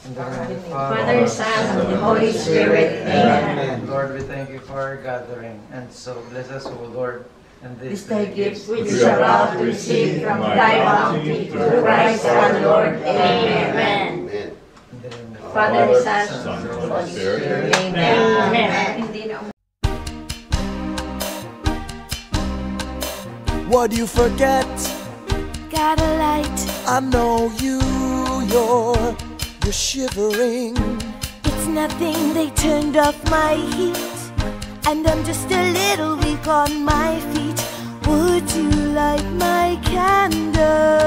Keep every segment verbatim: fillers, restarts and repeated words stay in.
In the name of the Father, Son, and the Holy Spirit. Amen. Lord, we thank you for our gathering, and so bless us, O Lord, and This this thy thy gifts gift. which we are about to receive from thy bounty through Christ our Lord. Amen. In the name of the Father, Son, Son, and and Holy Holy Spirit. Spirit. Amen. What you forget? Got a light. I know you, you're, you're shivering. It's nothing, they turned off my heat, and I'm just a little weak on my feet. Would you light my candle?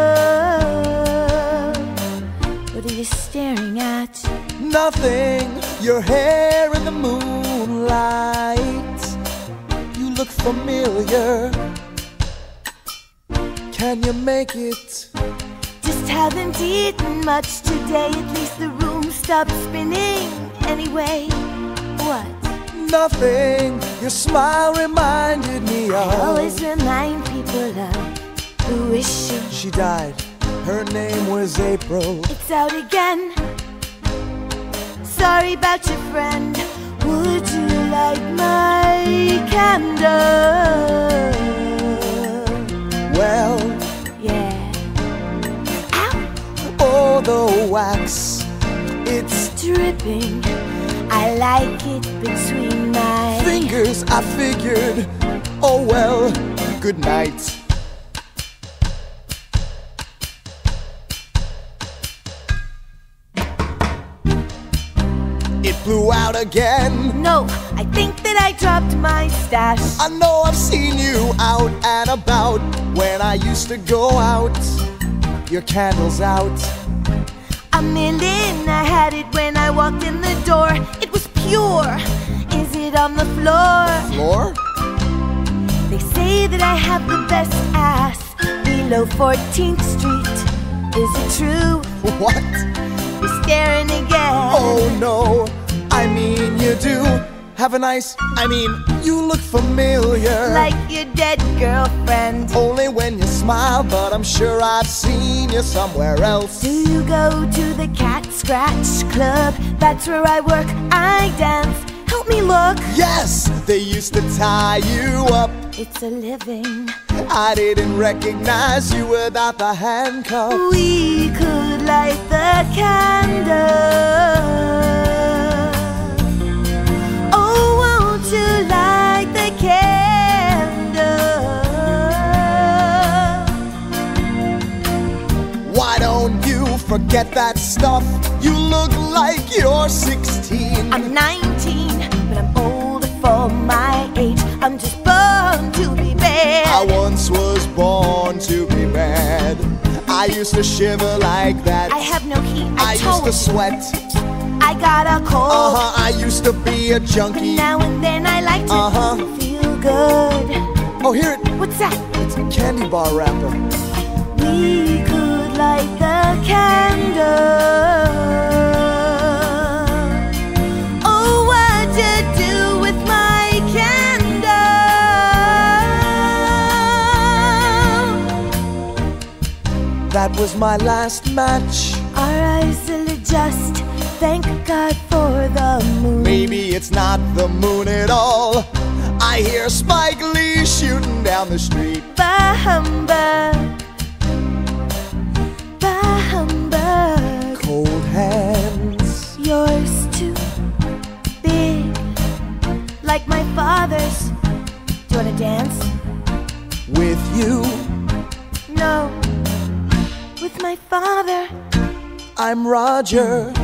What are you staring at? Nothing, your hair in the moonlight. You look familiar. Can you make it? Just haven't eaten much today. At least the room stopped spinning. Anyway, what? Nothing, your smile reminded me of. I always remind people of who is she? She died, her name was April. It's out again. Sorry about your friend. Would you light my candle? Well, yeah. Ow! Oh, the wax, it's Dripping. I like it between my fingers. I figured, oh well, good night. It blew out again. No, I think that I dropped my stash. I know I've seen you out and about. When I used to go out, your candle's out. A million, I had it when I walked in the door. It was pure. Is it on the floor? Floor? They say that I have the best ass below fourteenth Street. Is it true? What? You're staring again. Oh no, I mean you do. Have a nice, I mean, you look familiar. Like your dead girlfriend. Only when you smile, but I'm sure I've seen you somewhere else. Do you go to the Cat Scratch Club? That's where I work, I dance. Help me look. Yes, they used to tie you up. It's a living. I didn't recognize you without the handcuff. We could light the candle. Oh, won't you light the candle? Why don't you forget that stuff? You look like you're sixteen. I'm nineteen, but I'm older for my age. I'm just born to be bad. I once was born to be bad. I used to shiver like that. I have no heat, I, I told used to sweat. I got a cold. Uh-huh, I used to be a junkie. Now and then I like to Uh-huh. feel good. Oh, hear it. What's that? It's a candy bar wrapper. We could light the candle. Oh, what'd you do with my candle? That was my last match. Our eyes will adjust. Thank God for the moon. Maybe it's not the moon at all. I hear Spike Lee shooting down the street. Bah humbug. Bah humbug. Cold hands. Yours too big, like my father's. Do you wanna dance? With you, No, with my father. I'm Roger.